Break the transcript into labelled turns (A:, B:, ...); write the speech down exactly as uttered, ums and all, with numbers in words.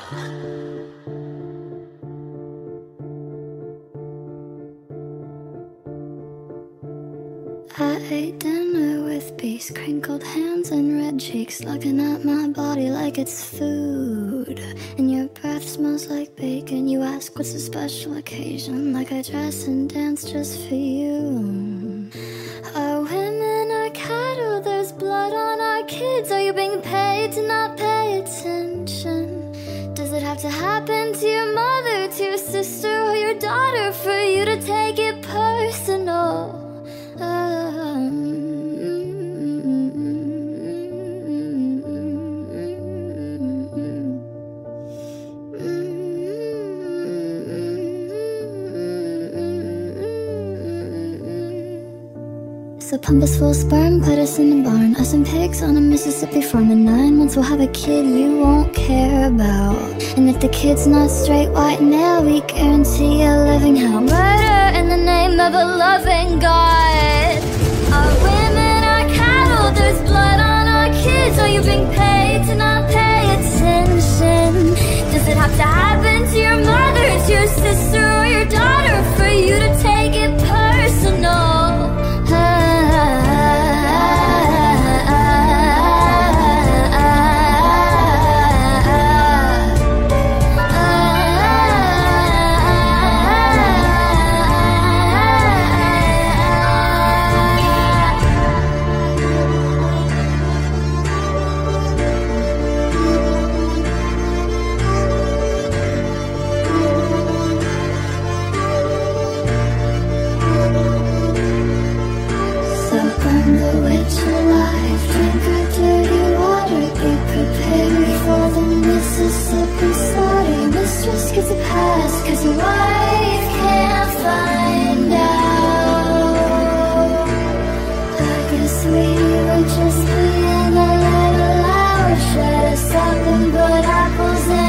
A: I ate dinner with peace, crinkled hands and red cheeks, looking at my body like it's food. And your breath smells like bacon. You ask what's a special occasion, like I dress and dance just for you. Our women are cattle, there's blood on our kids. Are you being paid to not pay attention? Does it have to happen to your mother, to your sister or your daughter for you to take it personal? So pump us full of sperm, put us in a barn. Us and pigs on a Mississippi farm. In nine months we'll have a kid you won't care about. And if the kid's not straight, white, male, we guarantee a living hell. Murder in the name of a loving God. Our women are cattle, there's blood on our kids. Are you being paid to not pay attention? Does it have to happen to your mother, to your sister or your daughter for you to take it personal? Mississippi slaughter, mistress gets a pass, cause your wife can't find out. I guess we were just being a little loud. Shut us up and put apples in